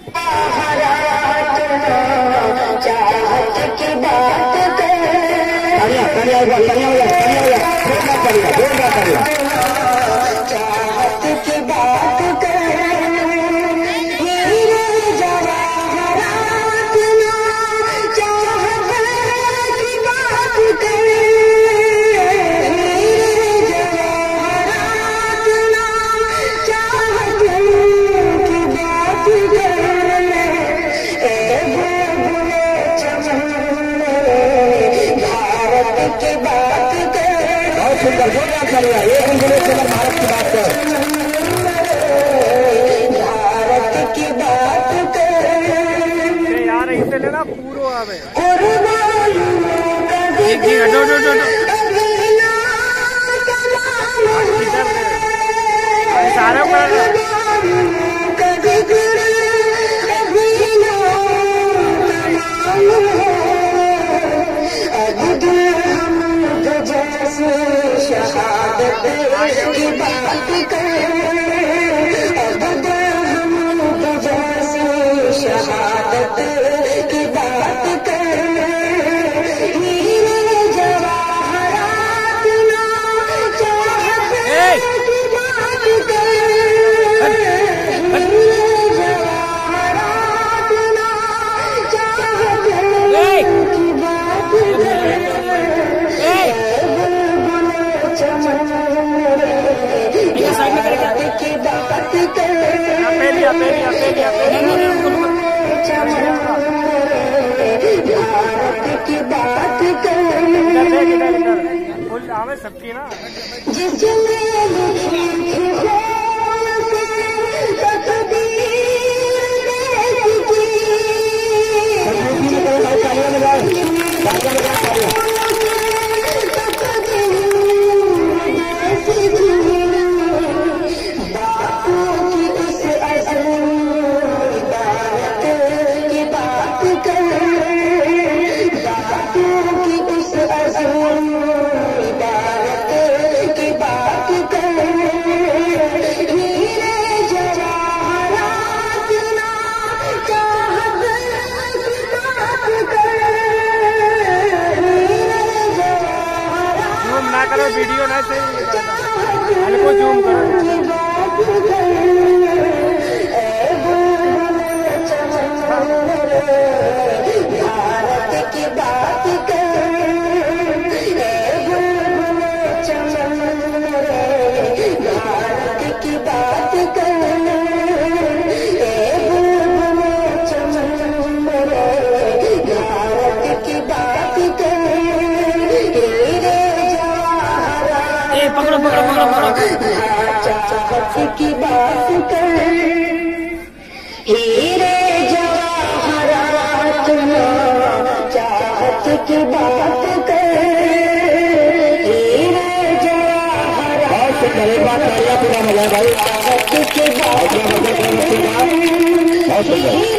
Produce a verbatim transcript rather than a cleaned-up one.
भारत की बात कर, भारत की बात कर यार, इसे लेना पूरा आवे एक जी हटो हटो हटो सारा शहादत की बात कर, अब हम जैसे शहादत की बात कर, हीरे जवाहरात ना चाहत की बात कर, हीरे जवाहरात ना चाहत की बात कर, की बात कर, भारत की बात कर, सबकी ना जिसने लिखी थी करो वीडियो ना से हल्को जूम करो, भारत की बात कर, भारत की बात कर, भारत की बात कर, पकड़ो पकड़ो पकड़ो पकड़ो, चाहत की बात कर, हीरे जवाहरात ना चाहत की बात कर, हीरे जवाहरात चाहत की बात कर,